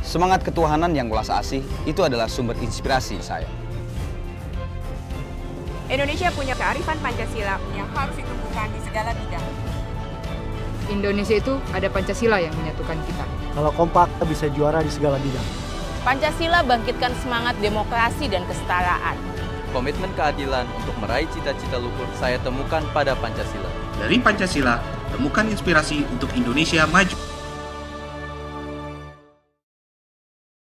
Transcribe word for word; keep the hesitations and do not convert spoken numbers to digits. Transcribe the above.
Semangat ketuhanan yang welas asih itu adalah sumber inspirasi saya. Indonesia punya kearifan Pancasila yang harus ditumbuhkan di segala bidang. Indonesia itu ada Pancasila yang menyatukan kita. Kalau kompak, kita bisa juara di segala bidang. Pancasila bangkitkan semangat demokrasi dan kesetaraan. Komitmen keadilan untuk meraih cita-cita luhur saya temukan pada Pancasila. Dari Pancasila, temukan inspirasi untuk Indonesia maju.